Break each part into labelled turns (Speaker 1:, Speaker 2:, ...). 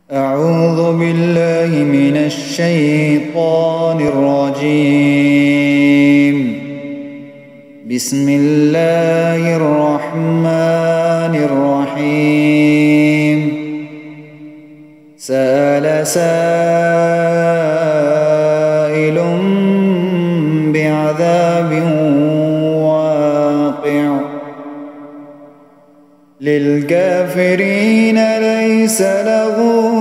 Speaker 1: أعوذ بالله من الشيطان الرجيم. بسم الله الرحمن الرحيم. سأل سائل بعذاب واقع للكافرين ليس له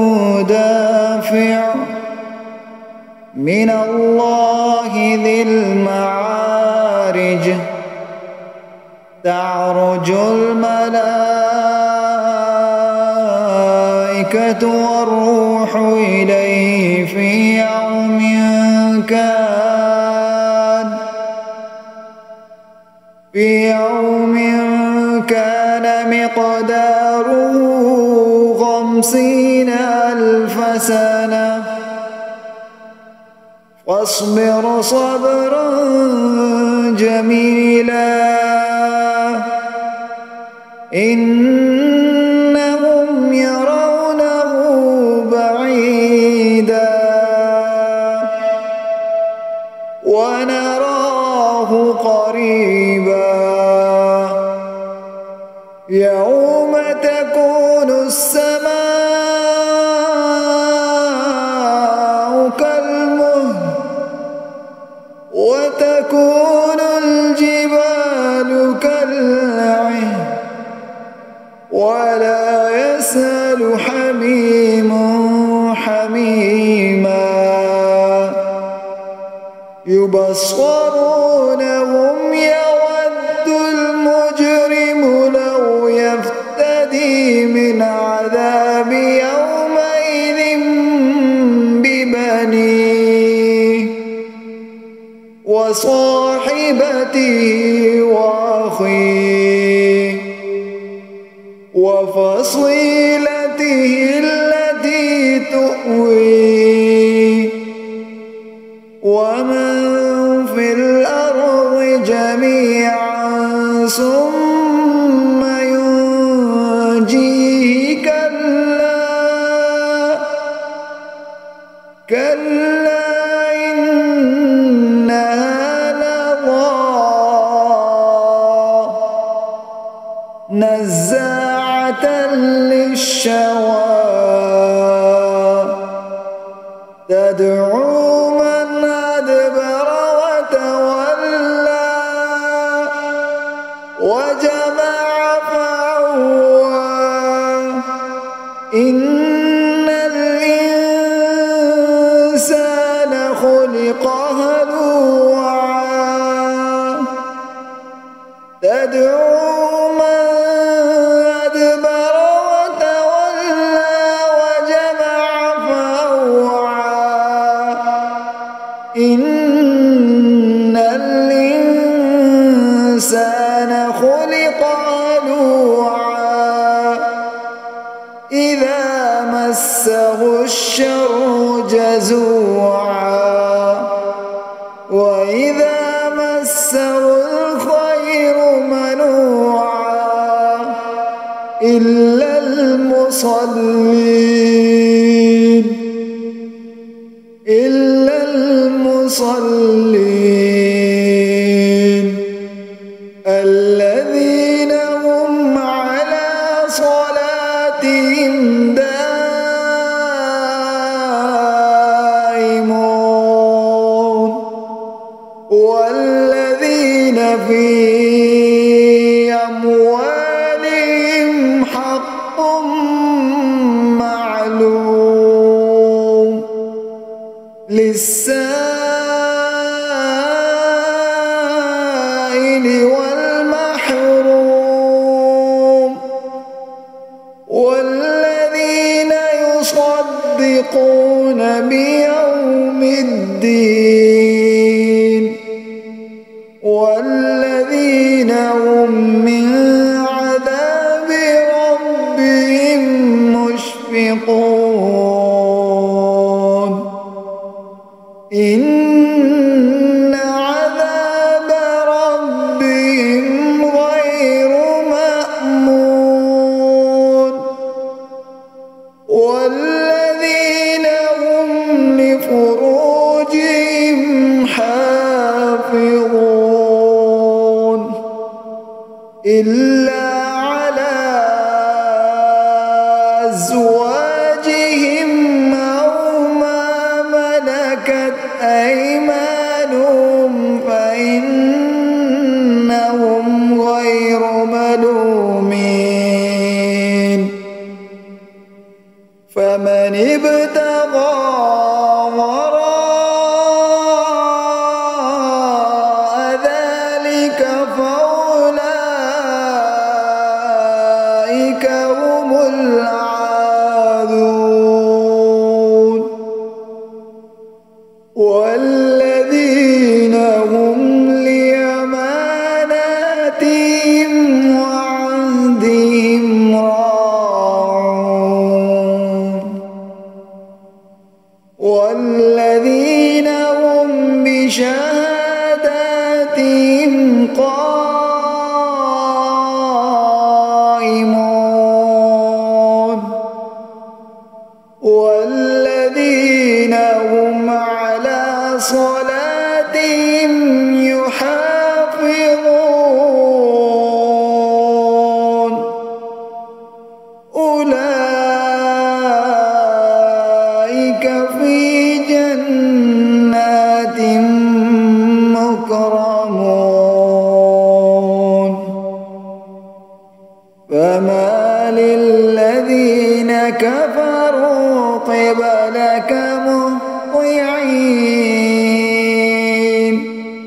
Speaker 1: دافع من الله ذي المعارج. تعرج الملائكة والروح إليه في يوم كان مقداره 50,000 سنة. فاصبر صبرا جميلا إنهم يرونه بعيدا ونراه قريبا. يوم تكون السماء كالمهل وتكون الجبال كالعهن ولا يسأل حميم حميما. يبصرونهم يود المجرم لو يفتدي من عذاب يومئذ ببنيه وصاحبته وأخيه وفصيلته التي تؤويه ومن في الأرض جميعا ثم ينجيه. كلا إنها لظى نزاعة للشوى تدعو من أدبر وتولى وجمع فأوعى. إن الإنسان خلق هلوعا تدعو من أدبر وتولى وجمع فأوعى. إن الإنسان خلق هلوعا إذا مسه الشر جزوعا وإذا مسه الخير منوعا إلا المصلين الذين هم على صلاتهم دائمون والذين في أموالهم حق معلوم للسائل والمحروم. والذين يصدقون بيوم الدين والذين هم من عذاب ربهم مشفقون. إن عذاب ربهم غير مأمون. والذين لفروجهم حافظون إلا على أزواجهم أو ما ملكت أيمانهم فإنهم غير ملومين فمن ابتغى وراء ذلك فأولئك هم العادون والذين هم لأماناتهم وعهدهم راعون والذين هم بشهاداتهم قائمون والذين هم على صلاتهم يحافظون أولئك في جنات مكرمون فما للذين كفروا قبلك مهطعين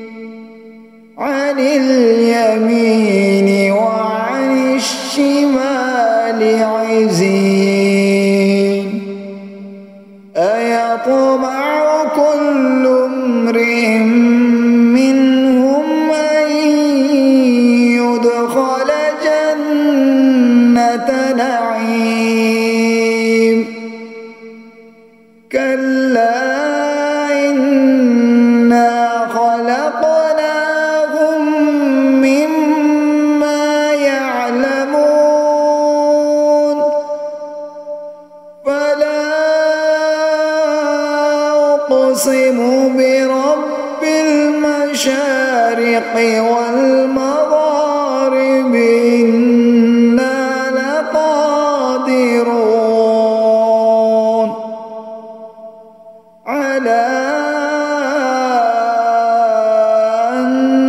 Speaker 1: عن اليمين وعن الشمال عزين أيطمع كل امرئ منهم أن يدخل جنة نعيم كلا إنا خلقناهم مما يعلمون فلا أقسم برب المشارق والمغارب إنا لقادرون على أن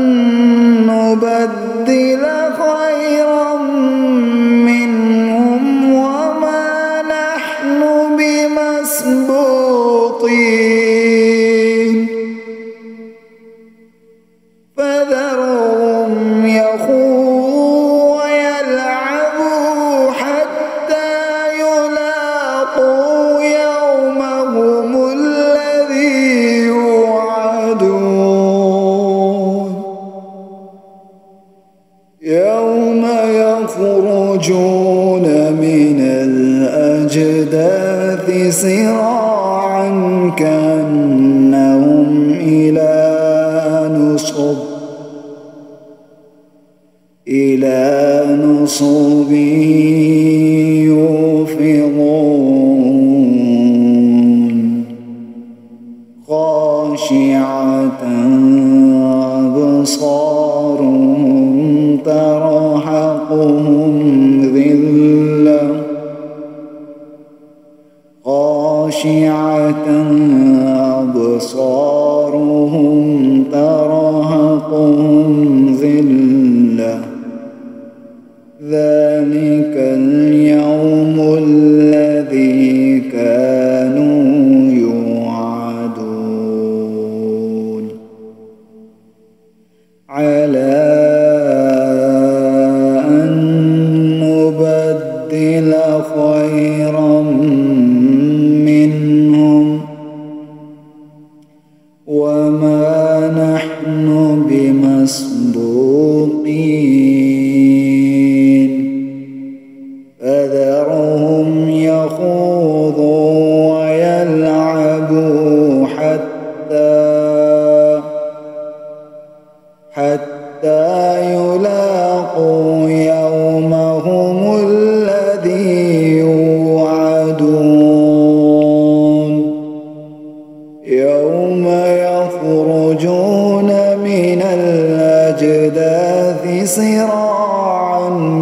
Speaker 1: نبدل خيرا منهم وما نحن بمسبوقين فذرهم يخوضوا ويلعبوا حتى يلاقوا يومهم الذي يوعدون يوم يخرجون من الأجداث سراعا كأنهم إلى نصب يوفضون خاشعة أبصارهم ترهقهم ذلة خاشعة أبصارهم ترهقهم ذلة ذلك اليوم الذي كانوا يوعدون على أن نبدل خيرا منهم وما نحن بمسبوقين فذرهم يخوضوا ويلعبوا حتى يلاقوا يومهم الذي يوعدون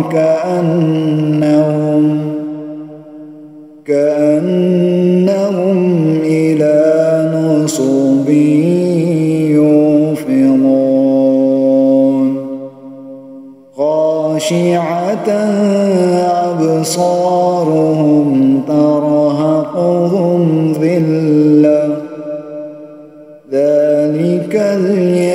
Speaker 1: كأنهم إلى نصب يوفضون خاشعة أبصارهم ترهقهم ذلة ذلك اليوم